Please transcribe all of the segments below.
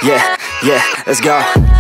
yeah, let's go.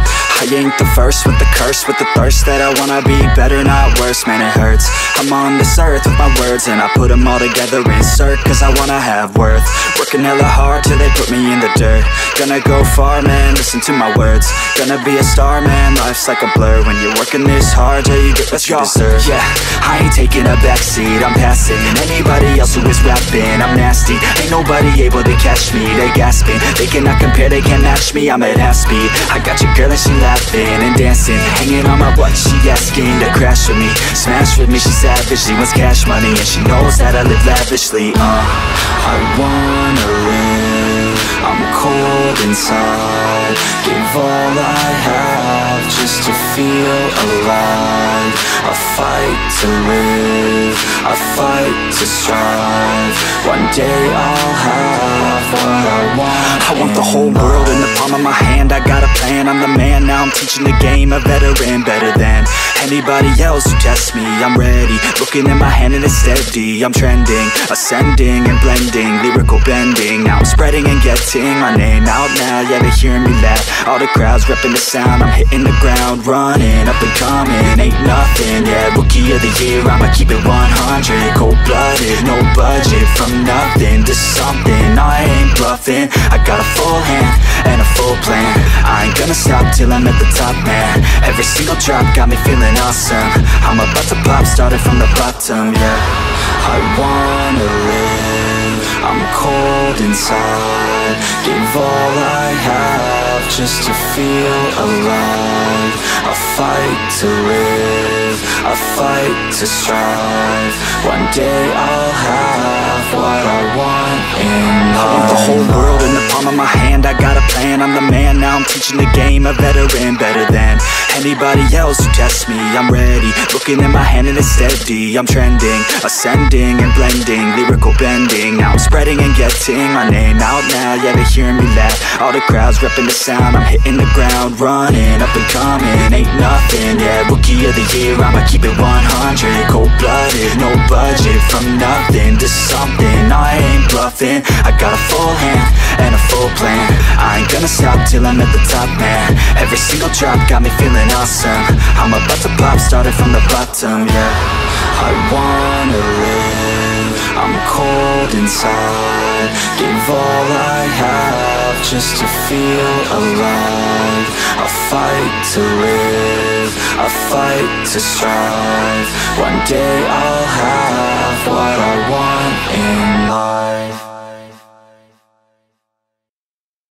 I ain't the first with the curse, with the thirst that I wanna be better, not worse, man it hurts. I'm on this earth with my words and I put them all together, insert, cause I wanna have worth. Working hella hard till they put me in the dirt. Gonna go far, man, listen to my words. Gonna be a star, man, life's like a blur. When you're working this hard, yeah, you get what you deserve. Yeah, I ain't taking a backseat, I'm passing anybody else who is rapping. I'm nasty, ain't nobody able to catch me. They gasping, they cannot compare, they can't match me. I'm at half speed, I got your girl and she laughing and dancing, hanging on my butt, she asking to crash with me, smash with me. She savage, she wants cash money and she knows that I live lavishly. I wanna live, I'm cold inside. Give all I have just to feel alive. I fight to live, I fight to strive. One day I'll have what I want. I want the whole world in the palm of my hand. I got a plan, I'm the man. Now I'm teaching the game, a veteran, better than anybody else who tests me. I'm ready, looking in my hand and it's steady. I'm trending, ascending and blending, lyrical bending. Now I'm spreading and getting my name out now. Yeah, they hearing me laugh, all the crowds repping the sound. I'm hitting the ground running, up and coming, ain't nothing. Yeah, rookie of the year, I'ma keep it 100. Cold-blooded, no budget, from nothing to something. I ain't bluffing, I got a full hand and a full plan. I ain't gonna stop till I'm at the top, man. Every single drop got me feeling awesome. I'm about to pop, started from the bottom, yeah. I wanna live, I'm cold inside. Give all I have just to feel alive. I fight to live, I fight to strive. One day I'll have what I want in life. I want the whole world in the palm of my hand. I got a plan, I'm the man. Now I'm teaching the game, a veteran, better than anybody else who tests me. I'm ready, looking in my hand and it's steady. I'm trending, ascending and blending, lyrical bending. Now I'm spreading and getting my name out now. Yeah, they hearing me laugh, all the crowds repping the sound. I'm hitting the ground running, up and coming, ain't nothing. Yeah, rookie of the year, I'ma keep it 100. Cold-blooded, no budget, from nothing to something. I ain't bluffing, I got a full hand and a full plan. I ain't gonna stop till I'm at the top, man. Every single drop got me feeling awesome. I'm about to pop, started from the bottom, yeah. I wanna live, I'm cold inside. Give all I have just to feel alive. I fight to live, I fight to strive. One day I'll have